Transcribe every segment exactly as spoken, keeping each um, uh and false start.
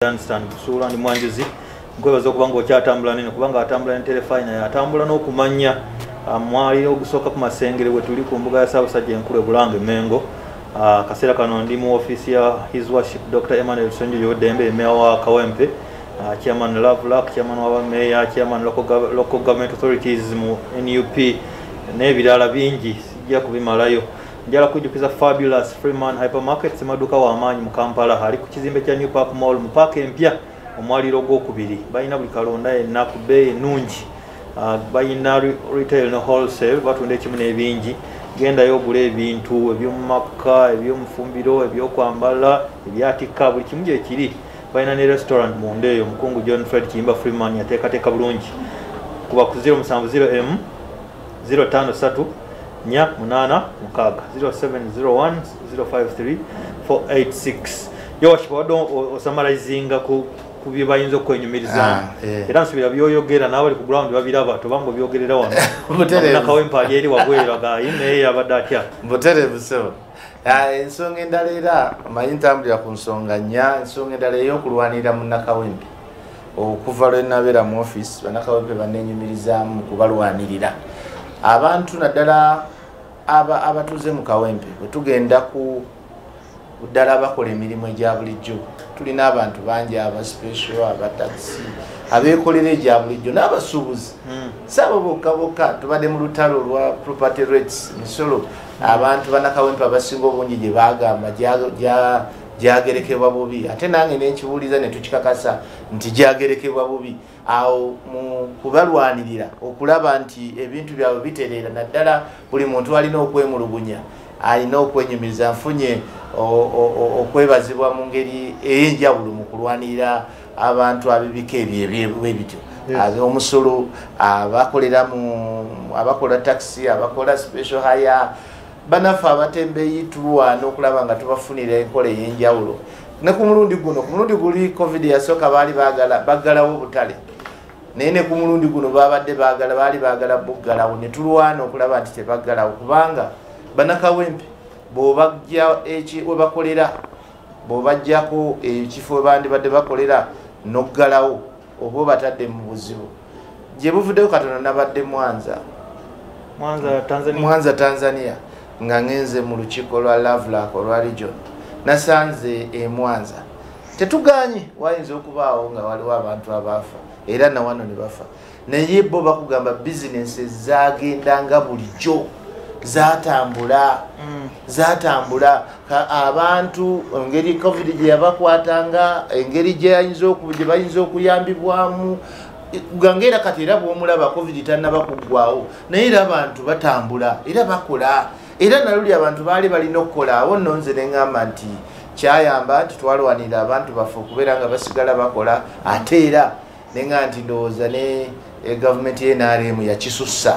understand kusula ndi mwanjuzi nkwebaza okubanga okyatambula nene kubanga atambula ne telefine naye atambula n'okumanya mwali ogusooka ku masengere bwe tuli ku mbuga ya Ssaabasajja enkulu e Bulange Mengo. Kaseera kano ndi mu office ya His Worship Doctor Mmeeya Serunjoji Odembe Mmeeya wa Kawempe, Chairman Lovelock, Chairman wa Mmeeya, Chairman local, local Government Authorities mu N U P n'ebirala bingi sijja kubimalayo. Njala kujjukiza Fabulous Freeman Hypermarket maduka wa amaanyi mu Kampala ali ku kizimbe kya New Park Mall mu park empya omwaliro gw'okubiri balina buli kalonda ennaku bbeeyi ennungi. Uh, balina retail no wholesale batunda ekimu n'ebingi. Gendayo ogule ebintu eby'omumaka eby'omufumbiro ebyokwambala ebyatika buli kimu gye kiri. Balina ne restaurant munda eyo Mukungu John Fred Kiyimba Freeman yateekateeka bulungi. Kuba ku zero seven zero M zero five three nya munana mukaga zero seven zero one zero five three four eight six. Yo washibado osamarizinga ku kubye bayinza okwenyumiriza era nsubira byoyogera nawe ali ku ground babiraba tobango byogerera wano na Kawempe ali eri wagwera ga ine yabadde atya mbutere buso ensonga endala era amanyi ntambulira ku nsonga nnya ensonga endala ey'okulwanirira mu Nakawempe okuva lwe nabeera mu office Bannakawempe bannenyumirizamu kubalwanirira abantu naddala aba abatuze mu Kawempe bwe tugenda ku ddala bakola emirimu egya bulijjo tulina abantu bangi aba special aba taxi abeekolera egya bulijjo n'abasuubuzi saabo bokka bokka tubadde mu lutalo lwa property rates misolo abantu Bannakawempe abasinga obungi gye baagamba gyagerekebwa bubi ate nange n'ekibuuliza ne tukikakasa nti gyagerekebwa bubi awo mu kubalwanirira okulaba nti ebintu byabwe bitereera naddala buli muntu alina okwemulugunya alina okwenyumiriza nfunye okwebazibwa mu ngeri ey'enjawulo mu kulwanirira abantu ab'ebika ebyo omusolo abakolera mu abakola taxi abakola special hire banafe abatembeeyi tulwana okulaba nga tubafunira enkola ey'enjawulo ne ku mulundi guno ku mulundi guli covid yasooka baali baagala baggalawo obutale naye ne ku mulundi guno babadde baagala baali baagala buggalawo ne tulwana okulaba nti tebaggalawo kubanga Bannakawempe bw'obajja eki we bakolera bw'obajjako ekifo bandibadde bakolera n'oggalawo oba obatadde mu buzibu gye buvuddeyo katono nabadde Mwanza Mwanza Tanzania Mwanza Tanzania nga ngenze mu lukiiko lwa Lovelock olwa region nasanze e Mwanza tetuganye wayinza okubaawo nga waliwo abantu abaafa era na wano ne bafa naye bo bakugamba bizinesi zagendanga bulijjo zatambula mm. zatambula abantu engeri covid gye yabakwatanga engeri gye yayinza okugye bayinza okuyambibwamu gangera kati era bw'omulaba covid tannaba kuggwawo naye era abantu batambula era bakola era naluli abantu baali balina okukola awo nno nze ne ŋŋamba nti kyayamba nti twalwanira abantu baffe okubeera nga basigala bakola ate era ne nga nti ndowooza ne gavumenti y'N R M yakisussa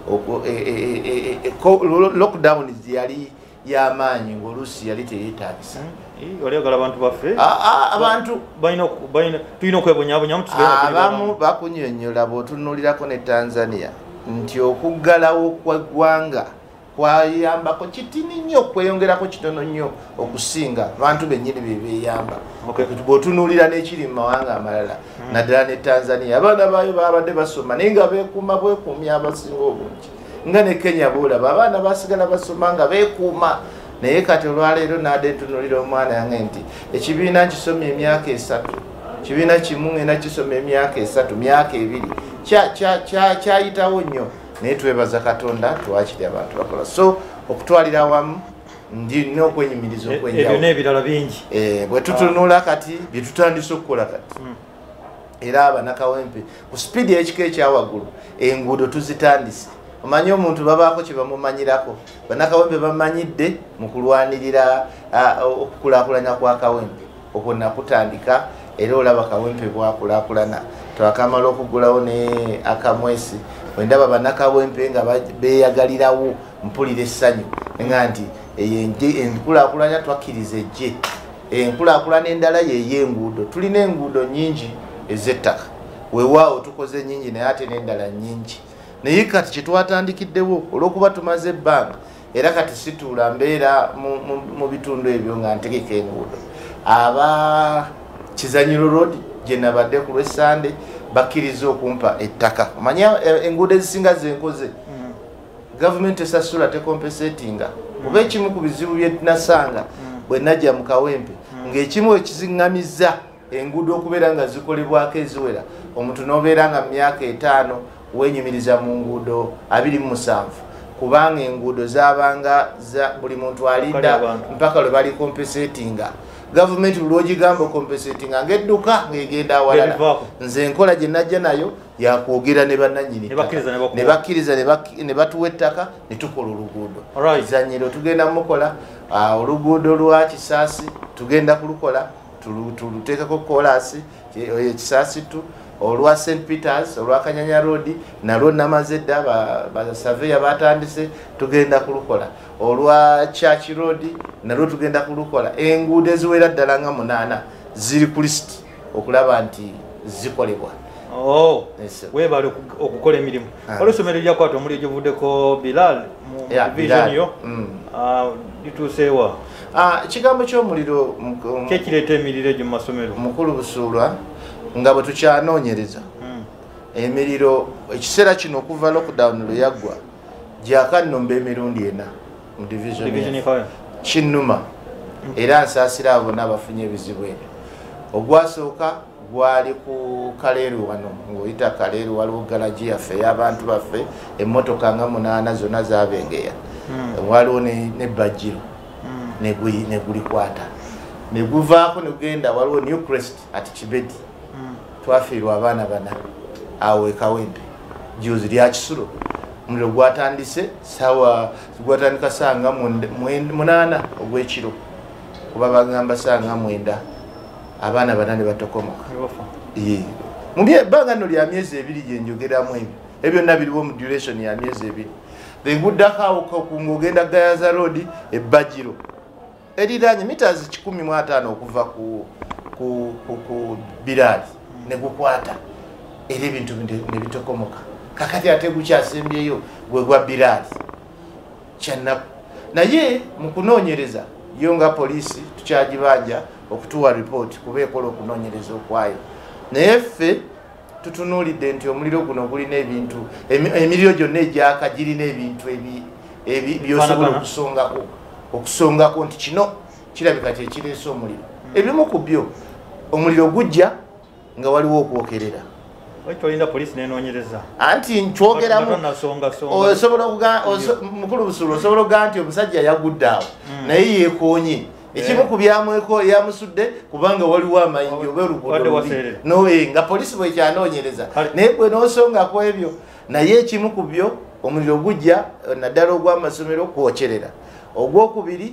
lockdown yali y'amaanyi ng'oluusi yali teyeetaagisa oyagala abantu baffe abantu tulina okwebonyabonyamu abamu bakunnyonnyola bw'otunuulirako ne Tanzania nti okuggalawo kw'eggwanga kwayambako kitini nnyo okweyongerako kitono nnyo okusinga abantu bennyini be beeyamba bw'otunuulira n'ekiri mu mawanga amalala naddala ne Tanzania abaana baayo babadde basoma naye nga beekuuma bwekuumi abasinga obungi nga ne Kenya boolaba abaana basigala basoma nga beekuuma naye kati olwaleero naadde ntunuulira omwana yange nti ekibiina nkisomye emyaka esatu kibiina kimu ngenda kisoma emyaka esatu myaka ebiri kyayitawo nnyo naye twebaza Katonda twakiri abantu bakola so okutwalira awamu ndina okwenyumiriza okwenjawo n'ebirala bingi bwe tutunula kati bye tutandise okukola kati era Bannakawempe ku sipiidi y'ekika ekyawaggulu enguudo tuzitandise omanyi omuntu babaako kye bamumanyirako Bannakawempe bamanyidde mu kulwanirira okukulaakulanya kwa Kawempe okwo nakutandika era olaba Kawempe bwakulaakulana twakamala okugulawo ne akamwesi wendaba Bannakawempe nga beeyagalirawo mpulira essanyu nga nti enkulaakulanya twakkiriza ejje enkulaakulana endala yeey'enguudo tulina enguudo nnyingi ez'ettaka weewaawo tukoze nnyingi naye ate n'endala nnyingi naye kati kyetwatandikiddewo olw'okuba tumaze ebbanga era kati situula mbeera mu bitundu ebyo nga ntegeka enguudo aba Kizanyiro Road gye nabadde ku Lwesande bakkiriza okumpa ettaka. Manya enguudo ezisinga zenkoze government esasula tekompensatinga kuba ekimu ku bizibu bye tunasanga bwe najja mu Kawempe ng'ekimu ekiziŋŋamizza enguudo okubeera nga zikolebwako eziwera omuntu n'obeera nga mu myaka etaano wenyumiriza mu nguudo abiri mu musanvu kubanga enguudo zaabanga za buli muntu alinda mpaka lwe bali kompensatinga. Government lwogigamba kompensatinga ng'edduka ng'egenda awalala. Nze enkola gye najja nayo yakwogera ne bannannyini ne bakkiriza ne batuwa ettaka ne tukola oluguudo. Izanyiro tugenda mukola oluguudo lwa Kisaasi tugenda kulukola tuluteekako koolaasi Kisaasi tu olwa Saint Peters olwa Kanyanya Road nalwo namaze dda basaveya batandise tugenda kulukola olwa Church Road nalwo tugenda kulukola. Enguudo eziwera ddala nga munaana ziri ku list okulaba nti zikolebwa. Oh, webale okukola emirimu. Olusomero lya kwata omuli givuddeko Bilal mu division yo lituuseewa. Ekigambo ky'omuliro kyekireeta emiriro egyo mu masomero mukulu Busuulwa nga bwe tukyanoonyereza emiriro ekiseera kino okuva lockdown lwe yaggwa gyakannomba emirundi ena mu division kinnuma era nsaasira abo n'abafunye ebizibu ebyo. Ogwasooka gwali ku Kaleeru wano ng'oyita Kaleeru waliwo galaji yaffe ey'abantu baffe emmotoka nga munaana zonna zaabengeya waliwo ne Bajiro ne gulikwata ne guvaako ne genda waliwo New Crest ati Kibedi twafiirwa abaana bana awo e Kawempe juzi lya Kisulo omuliro gwatandise sawa gwatandika sanga munaana ogw'ekiro kuba bagamba sanga mwenda abaana bana ne batokomoka mu bbanga nno lya myezi ebiri gye njogeramu ebyo ebyo byonna biriwo mu duration ya myezi ebiri enguddako awo ng'ogenda Gayaza Road e Bajiro eriraanye mitazi kikumi mu ataano okuva ku ku Bilal ne gukwata era ebintu ne bitokomoka. Kakati ate gukyasembyeyo gwe gwa Bilal kyannaku naye mu kunoonyereza yo nga poliisi tukyagibanja okutuwa report kuba ekola okunoonyereza okwayo naye ffe tutunuulidde nti omuliro guno gulina ebintu emiriro gyonna egyaka girina ebintu byosobola okusongako okusongako nti kino kirabika kyekireese omuliro. Ebimu ku byo omuliro gujja nga waliwo okwokerera olinda poliisi nenoonyereza anti nkyogeramu osobola mukulu Busuulwa osobola okugaa nti omusajja yagudde awo naye yeekoonye ekimu ku byamweko yamusudde kubanga waliwo amayingi oba oluguudo nowe nga poliisi bwekyanoonyereza naye gwe n'osongako ebyo naye ekimu ku byo omuliro gujja naddala ogw'amasomero kwokyerera. Ogwokubiri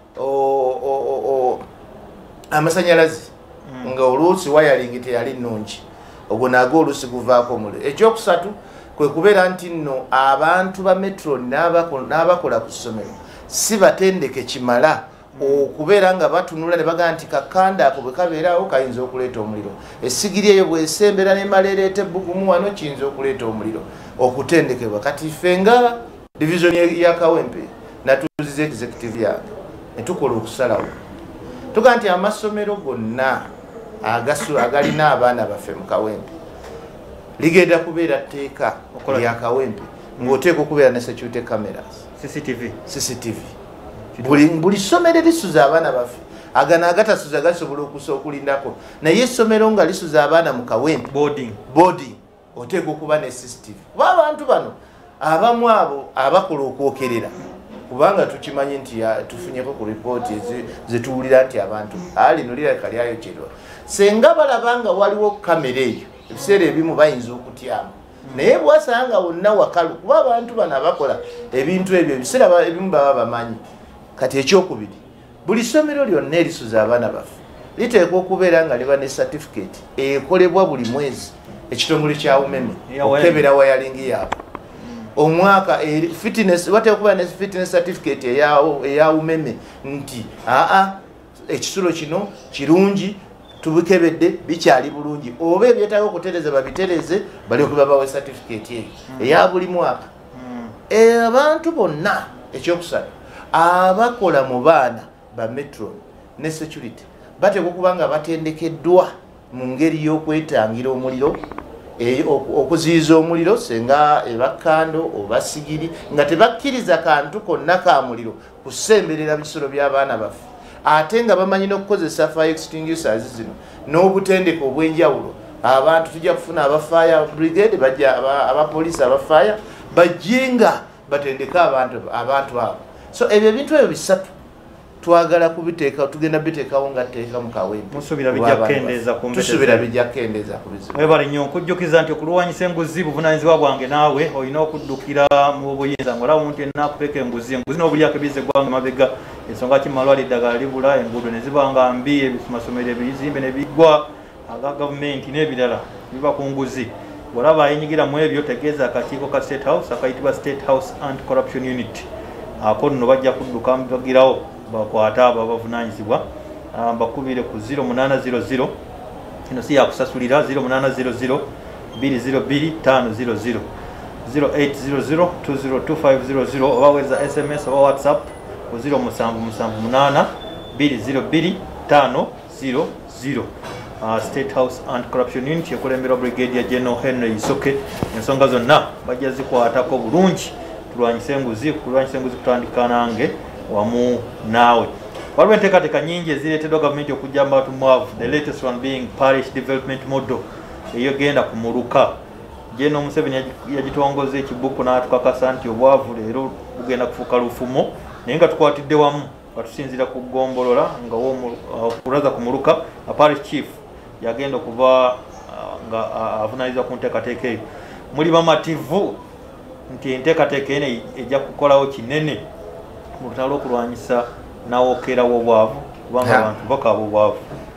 amasanyalaze nga oluusi wayalingi teyali nnungi ogwo nagwo oluusi guvaako omuliro. Ekyokusatu kwe kubeera nti nno abantu ba metro n'abakola ku ssomero si batendeke kimala okubeera nga batunula ne bagaa nti kakanda ako bwe kabeerawo kayinza okuleeta omuliro. Essigiri eyo bw'esembera n'emala ereeta ebbugumu wano kiyinza okuleeta omuliro okutendekebwa. Kati ffe nga division ya Kawempe natuuziza executive yange ne tukola okusalawo tugaa nti amasomero gonna agalina abaana baffe mu Kawempe ligenda kubeera tteeka lya Kawempe ng'oteeka okubeera ne security cameras C C T V buli ssomero lisuza abaana baffe agana agatasuza gasobola okusa okulindako naye essomero nga lisuza abaana mu Kawempe boarding oteeka okuba ne C C T V kuba abantu bano abamu abo abakola okwokerera kubanga tukimanyi nti tufunyeko ku ripooti zetuwulira nti abantu alino lirabika lyayokyerwa senga balabanga waliwo kamera eyo ebiseera ebimu bayinza okutyamu naye bwasanga wonna wakalu kuba abantu bano abakola ebintu ebyo ebiseera ebimu baba bamanyi. Kati ekyokubiri buli ssomero lyonna erisuza abaana baffe liteekwa okubeera nga liba ne certificate ekolebwa buli mwezi ekitongole kya umeme okukebera wayalingi yaabwe omwaka fitness wateekwa okuba ne fitness certificate eya umeme nti aa ekisulo kino kirungi tubikebedde bikyali bulungi oba ebyetaaga okutereza babitereze bali okuba bawe certificate eyo eya buli mwaka. Abantu bonna ekyokusatu abakola mu baana ba metro ne security bateekwa okuba nga batendekeddwa mu ngeri y'okwetangira omuliro, okuziyiza omuliro senga ebakkando oba sigiri, nga tebakkiriza kantu konna ka muliro kusemberera bisolo by'abaana baffe, ate nga bamanyi n'okukozesa fire extinguishers zino n'obutendeke obw'enjawulo. Abantu tujja kufuna aba fire brigade, bajja abapoliisi aba fire bajje nga batendeka abantu abantu abo. So ebyo ebintu ebyo bisatu twagala kubiteeka, tugenda biteekawo nga teeka mu kawempe. Musubira bijja kendeeza ku mbete. Tusubira bijja kendeeza ku bizibu. Webale nnyo okujjukiza nti okulwanyisa enguzi buvunaanyizibwa bwange naawe olina okuddukira mu buyinza ng'olaba omuntu yenna akuteeka enguzi. Enguzi n'obulyako ebize eggwanga mabega, ensonga ki malwaliro eddagala libula, enguudo ne ziba nga mbi, amasomero ebizimbe ne biggwa, aga gavumenti n'ebirala biba ku nguzi. Bw'olaba ayinyigira mu ebyo tegeeza akakiiko ka State House akayitibwa State House Anti-Corruption Unit. Ako nno bajja kudduka mbagirawo bakwata abo abavunaanyizibwa, bakubire ku zero munana zero zero, ino si yakusasulira zero munana zero zero two zero two five zero zero, zero eight zero zero two zero two five zero zero, oba weza S M S oba WhatsApp ku zero musanvu musanvu munana two zero two five zero zero. Uh, State House Anti-Corruption Unit ekulembera Brigadier General Henry Isoke. Ensonga zonna bajja zikwatako bulungi, tulwanyise enguzi, kulwanyisa enguzi kutandika nange wamu naawe. Waliwo enteekateeka nyingi ezireeteddwa gavumenti okujjamba abantu mwavu, the latest one being parish development model eyogenda kumuluka. General Museveni yagitongoza ekibuku n'atukakasa nti obwavu leero bugenda kufuuka lufumo, naye nga tukwatidde wamu batusinzira ku ggombolola nga okulaza kumuluka. A parish chief yagenda okuba nga avunaanyizibwa ku nteekateeka eyo. Muli bamativu nti enteekateeka eno ejja kukolawo kinene mu lutalo okulwanyisa nawookera w'obwavu, kubanga abantu bakaaba obwavu.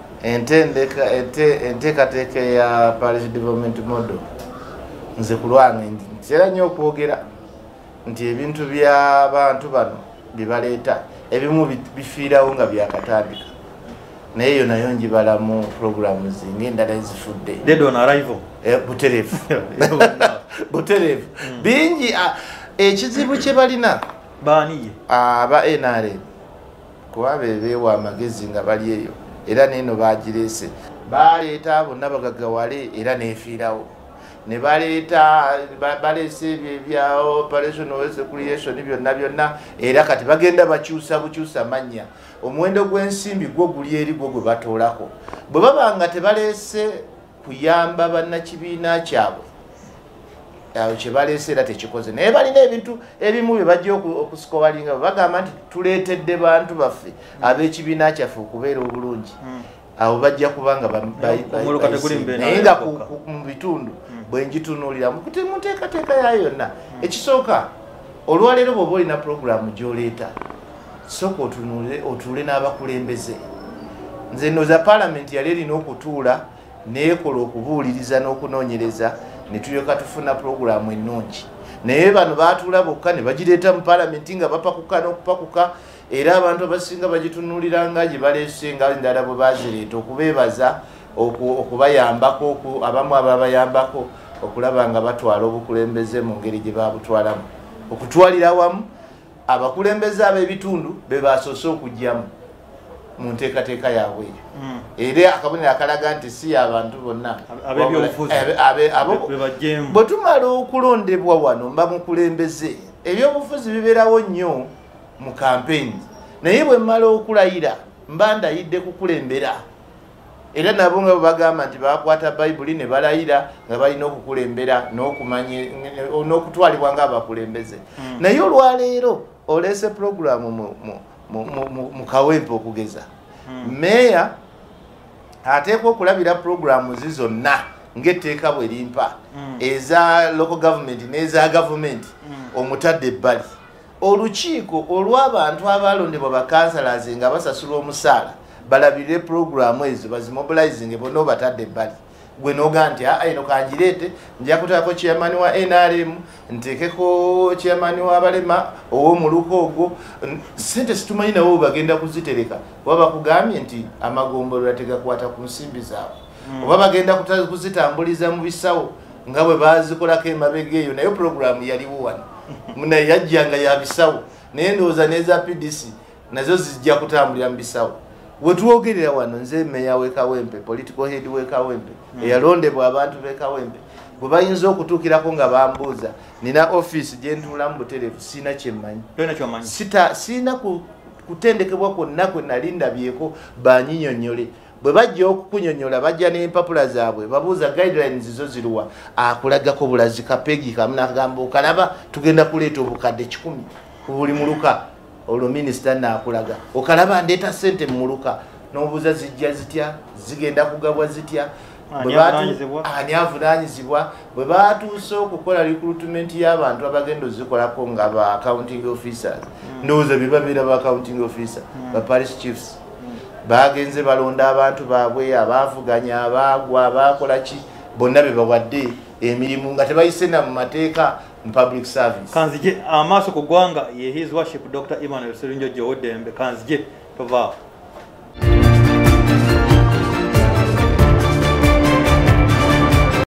Enteekateeka ya parish development model nze ku lwange ntera nnyo okwogera nti ebintu by'abantu bano bye baleeta ebimu bifiirawo nga byakatandika, naye yo nayo njibala mu programu zinga endala ezifudde. Dead on arrival. Butereevu butereevu bingi. Ekizibu kye balina baaniye aba N R M kuba beebeewa amagezi nga bali eyo, era neeno bagireese, baleeta bonna bagagawale era neefiirawo, ne baleeta baleese ebyo ebya operation recreation byonna byonna, era kati bagenda bakyusa bukyusa mannya. Omuwendo gw'ensimbi gwo guli eri gwo gwe batoolako. Bwe baba nga tebaleese kuyamba bannakibiina kyabwe, awo kye baleese era tekikoze. Naye balina ebintu ebimu bye bajja okusikowalinga, bagamba nti tuleetedde bantu baffe ab'ekibiina kyaffe okubeera obulungi. Awo bajja kubanga naye nga mu bitundu bwe njitunuulira mu nteekateeka yayo yonna. Ekisooka, olwaleero bw'oba olina puroguramu gy'oleeta, sooka otuule n'abakulembeze. Nze ndowooza paalamenti yali erina okutuula neekola okubuuliriza n'okunoonyereza, ne tulyoka tufuna puroguramu ennungi. Naye bano baatuula bokka ne bagireeta mu paalamenti nga bapakuka n'okupakuka, era abantu abasinga bagitunuulira nga gye baleese nga endala bwe bazireeta, okubeebaza, okubayambako, abamu ababayambako okulaba nga batwala obukulembeze mu ngeri gye babutwalamu, okutwalira wamu abakulembeze ab'ebitundu be basoose okujjamu mu nteekateeka yaabwe eyo. Era akabonero akalaga nti si abantu bonna bwe tumala okulondebwa wano mba mukulembeze. Ebyobufuzi bibeerawo nnyo mu campaign, naye bwe mmala okulayira mba ndayidde kukulembera. Era nabo nga bagamba nti bakwata Bayibuli ne balayira nga balina okukulembera n'okutwalibwa ng'abakulembeze. Naye olwaleero oleese puroguramu mu kawempe okugeza. Mmeeya ateekwa okulabira puroguramu zi zonna ng'etteeka bwe limpa, eza local government n'eza gavumenti, omutadde ebbali. Olukiiko olw'abantu abalondebwa bakansalaze nga basasula omusaala balabire puroguramu ezo bazimobilizing bonna obatadde ebbali. Gwe n'ogaa nti eno kangireete, nja kutaako chairman wa N R M, nteekeko chairman w'abalema ow'omuluka ogwo. Ssente situmanyi nawo bagenda kuzitereka, oba bakugambye nti amagombolola tegakwata ku nsimbi zaabwe, oba bagenda kuzitambuliza mu bisawo nga bwe bazikolako emabega eyo. Naye puroguramu yaliwo wano, naye yajjanga ya bisawo, naye ndowooza n'eza P D C nazo zijja kutambulira mu bisawo. wetwogerera wano nze meya we Kawempe political head we Kawempe mm. eyalondebwa abantu be Kawempe bwe bayinza okutuukirako nga bambuuza nina office gye ntuula mu butereevu siina kyemmanyi sita siina ku, kutendekebwa kwonna kwe nali ndabyeko banyinyonnyole bwe bajja okukunyonnyola bajja n'empapula zaabwe babuuza guidelines zo ziruwa akulagako bulazi kapegi kamu nakagamba okalaba tugenda kuleeta obukadde kikumi ku buli muluka olwo minisita naakulaga okalaba ndeeta ssente mu muluka n'obuuza zijja zitya zigenda kugabwa zitya ani avunaanyizibwa bwe baatuuse okukola recruitment y'abantu abagenda ozikolako nga ba accounting officers ndowooza bye babeera ba accounting officer ba parish chiefs bagenze balonda abantu baabwe abaavuganya abaagwa abaakola ki bonna be bawadde emirimu nga tebayise na mu mateeka mu public service. Kanzije amaaso ku ggwanga ye his worship Doctor Mmeeya Serunjoji Owodembe kanzije tovaawo.